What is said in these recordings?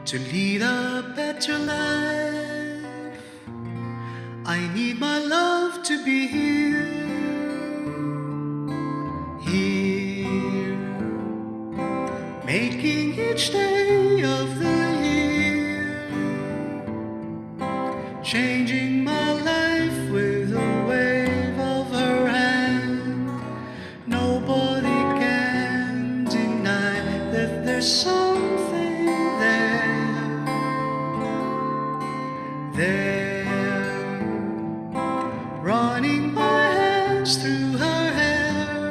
To lead a better life, I need my love to be here, making each day of the year, changing my life with a wave of her hand. Nobody can deny that there's something there, running my hands through her hair,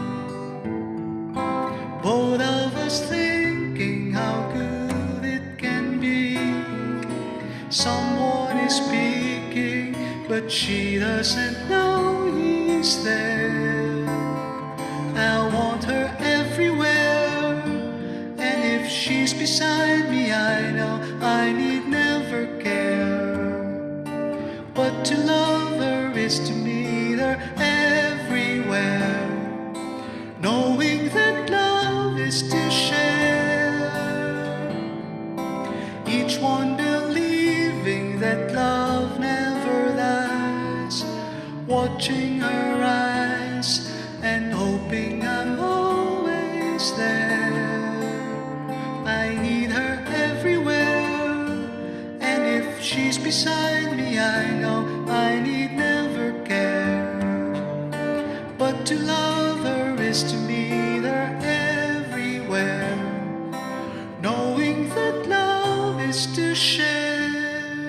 both of us thinking how good it can be. Someone is speaking, but she doesn't know he's there. I want her everywhere, and if she's beside me, I know I need never care. But to love her is to meet her everywhere, knowing that love is to share, each one believing that love never dies, watching her eyes and hoping I'm always there. I need her everywhere, and if she's beside me, I know I need never care. But to love her is to meet her everywhere, knowing that love is to share,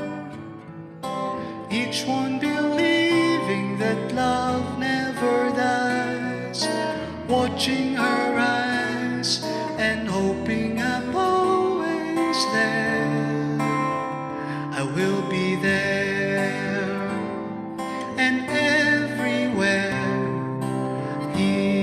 each one believing that love never dies, watching her eyes and hoping I'm always there. I will be there and everywhere.